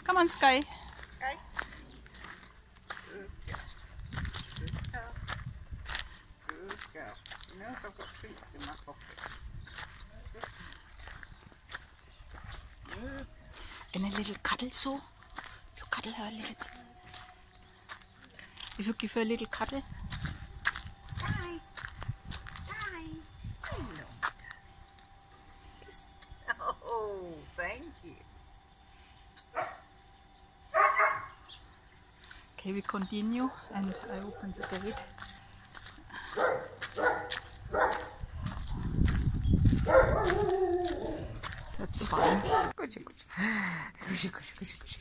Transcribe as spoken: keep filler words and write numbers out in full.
Come on, Sky. Sky. Good girl. Good girl. Good girl. She knows I've got treats in my pocket. Good. And a little cuddle, so you cuddle her a little bit. If you give her a little cuddle. Sky. Sky. Hello. Yes. Oh, thank you. Okay, we continue, and I open the gate. That's fine. Good, good. Good, good, good, good, good.